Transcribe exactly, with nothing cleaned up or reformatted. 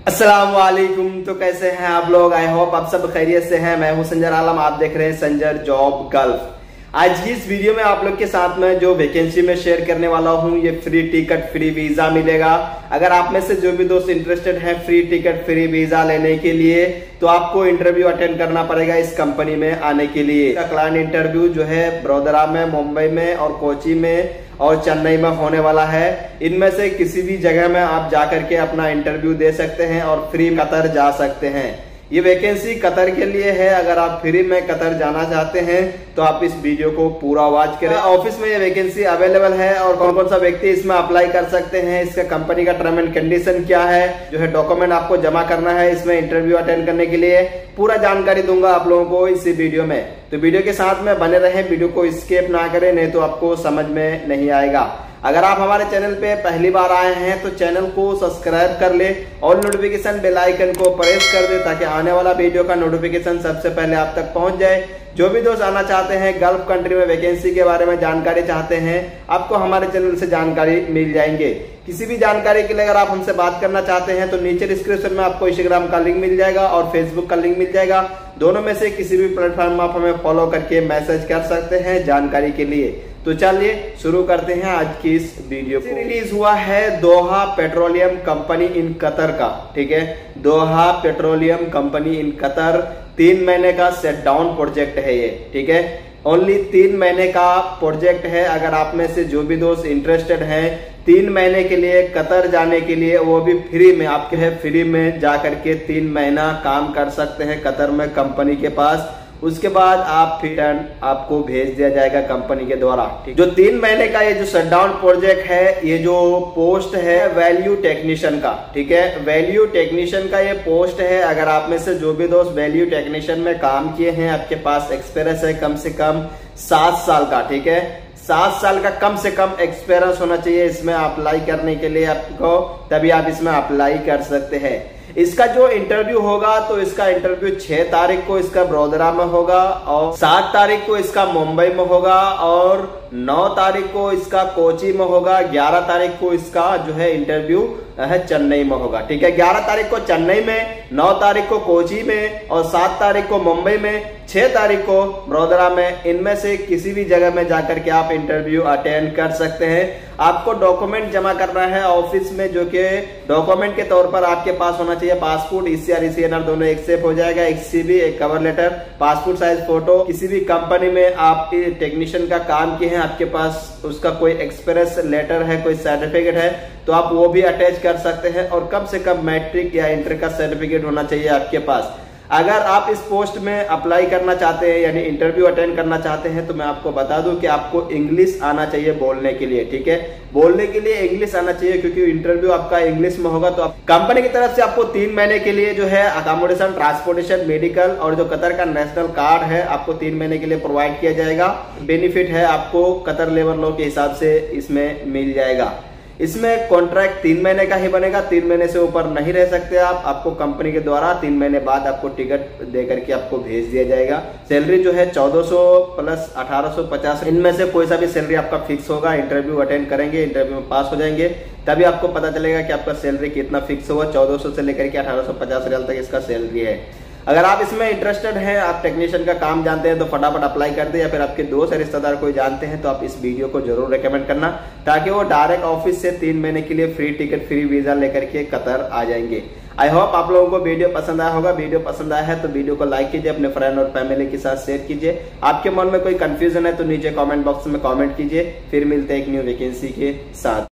अस्सलाम वालेकुम। तो कैसे हैं आप लोग? आई होप आप सब खैरियत से हैं। मैं हूं संजर आलम, आप देख रहे हैं संजर जॉब गल्फ। आज की इस वीडियो में आप लोग के साथ में जो वैकेंसी में शेयर करने वाला हूं, ये फ्री टिकट फ्री वीजा मिलेगा। अगर आप में से जो भी दोस्त इंटरेस्टेड हैं फ्री टिकट फ्री वीजा लेने के लिए, तो आपको इंटरव्यू अटेंड करना पड़ेगा इस कंपनी में आने के लिए। क्लाइंट इंटरव्यू जो है बड़ोदरा में, मुंबई में और कोची में और चेन्नई में होने वाला है। इनमें से किसी भी जगह में आप जाकर के अपना इंटरव्यू दे सकते हैं और फ्री कतर जा सकते हैं। ये वैकेंसी कतर के लिए है। अगर आप फ्री में कतर जाना चाहते हैं तो आप इस वीडियो को पूरा वॉच करें। ऑफिस में ये वैकेंसी अवेलेबल है और कौन कौन सा व्यक्ति इसमें अप्लाई कर सकते हैं, इसका कंपनी का टर्म एंड कंडीशन क्या है, जो है डॉक्यूमेंट आपको जमा करना है इसमें इंटरव्यू अटेंड करने के लिए, पूरा जानकारी दूंगा आप लोगों को इसी वीडियो में। तो वीडियो के साथ में बने रहें, वीडियो को स्किप ना करें, नहीं तो आपको समझ में नहीं आएगा। अगर आप हमारे चैनल पे पहली बार आए हैं तो चैनल को सब्सक्राइब कर ले और नोटिफिकेशन बेल आइकन को प्रेस कर दे ताकि आने वाला वीडियो का नोटिफिकेशन सबसे पहले आप तक पहुंच जाए। जो भी दोस्त आना चाहते हैं गल्फ कंट्री में वैकेंसी के बारे में जानकारी चाहते हैं, आपको हमारे चैनल से जानकारी मिल जाएंगे। किसी भी जानकारी के लिए अगर आप हमसे बात करना चाहते हैं तो नीचे डिस्क्रिप्शन में आपको इंस्टाग्राम का लिंक मिल जाएगा और फेसबुक का लिंक मिल जाएगा। दोनों में से किसी भी प्लेटफॉर्म आप हमें फॉलो करके मैसेज कर सकते हैं जानकारी के लिए। तो चलिए शुरू करते हैं आज की इस वीडियो को। रिलीज हुआ है Doha petroleum company in Qatar का, ठीक है। Doha petroleum company in Qatar, तीन महीने का सेट डाउन प्रोजेक्ट है ये, ठीक है। ओनली तीन महीने का प्रोजेक्ट है। अगर आप में से जो भी दोस्त इंटरेस्टेड हैं तीन महीने के लिए कतर जाने के लिए, वो भी फ्री में, आपके है फ्री में जा करके तीन महीना काम कर सकते हैं कतर में कंपनी के पास। उसके बाद आप फिर आपको भेज दिया जाएगा कंपनी के द्वारा। जो तीन महीने का ये जो शटडाउन प्रोजेक्ट है, ये जो पोस्ट है वैल्यू टेक्नीशियन का, ठीक है। वैल्यू टेक्नीशियन का ये पोस्ट है। अगर आप में से जो भी दोस्त वैल्यू टेक्नीशियन में काम किए हैं, आपके पास एक्सपीरियंस है कम से कम सात साल का, ठीक है। सात साल का कम से कम एक्सपीरियंस होना चाहिए इसमें अप्लाई करने के लिए आपको, तभी आप इसमें अप्लाई कर सकते हैं। इसका जो इंटरव्यू होगा तो इसका इंटरव्यू छह तारीख को इसका बड़ोदरा में होगा और सात तारीख को इसका मुंबई में होगा और नौ तारीख को इसका कोची में होगा। ग्यारह तारीख को इसका जो है इंटरव्यू है चेन्नई में होगा, ठीक है। ग्यारह तारीख को चेन्नई में, नौ तारीख को कोची में और सात तारीख को मुंबई में, छह तारीख को बड़ोदरा में। इनमें से किसी भी जगह में जाकर के आप इंटरव्यू अटेंड कर सकते हैं। आपको डॉक्यूमेंट जमा करना है ऑफिस में, जो कि डॉक्यूमेंट के तौर पर आपके पास होना चाहिए पासपोर्ट, ईसीआर ईसीएनआर दोनों एक्सेप्ट हो जाएगा, एक सीवी, एक cover letter, passport size photo. किसी भी कंपनी में आप टेक्नीशियन का काम किए हैं, आपके पास उसका कोई एक्सपीरियंस लेटर है, कोई सर्टिफिकेट है, तो आप वो भी अटैच कर सकते हैं। और कम से कम मैट्रिक या इंटर का सर्टिफिकेट होना चाहिए आपके पास। अगर आप इस पोस्ट में अप्लाई करना चाहते हैं यानी इंटरव्यू अटेंड करना चाहते हैं, तो मैं आपको बता दूं कि आपको इंग्लिश आना चाहिए बोलने के लिए, ठीक है। बोलने के लिए इंग्लिश आना चाहिए क्योंकि इंटरव्यू आपका इंग्लिश में होगा। तो आप कंपनी की तरफ से आपको तीन महीने के लिए जो है अकोमोडेशन, ट्रांसपोर्टेशन, मेडिकल और जो कतर का नेशनल कार्ड है आपको तीन महीने के लिए प्रोवाइड किया जाएगा। बेनिफिट है आपको कतर लेबर लॉ के हिसाब से इसमें मिल जाएगा। इसमें कॉन्ट्रैक्ट तीन महीने का ही बनेगा, तीन महीने से ऊपर नहीं रह सकते आप। आपको कंपनी के द्वारा तीन महीने बाद आपको टिकट दे करके आपको भेज दिया जाएगा। सैलरी जो है चौदह सौ प्लस अठारह सौ पचास, इनमें से कोई सा भी सैलरी आपका फिक्स होगा। इंटरव्यू अटेंड करेंगे, इंटरव्यू में पास हो जाएंगे, तभी आपको पता चलेगा कि आपका सैलरी कितना फिक्स हुआ। चौदह सौ से लेकर के अठारह सौ पचास रियाल तक इसका सैलरी है। अगर आप इसमें इंटरेस्टेड हैं, आप टेक्नीशियन का काम जानते हैं, तो फटाफट अप्लाई कर दे, या फिर आपके दोस्त या रिश्तेदार कोई जानते हैं तो आप इस वीडियो को जरूर रेकमेंड करना, ताकि वो डायरेक्ट ऑफिस से तीन महीने के लिए फ्री टिकट फ्री वीजा लेकर के कतर आ जाएंगे। आई होप आप लोगों को वीडियो पसंद आया होगा। वीडियो पसंद आया है तो वीडियो को लाइक कीजिए, अपने फ्रेंड और फैमिली के साथ शेयर कीजिए। आपके मन में कोई कंफ्यूजन है तो नीचे कमेंट बॉक्स में कमेंट कीजिए। फिर मिलते हैं एक न्यू वैकेंसी के साथ।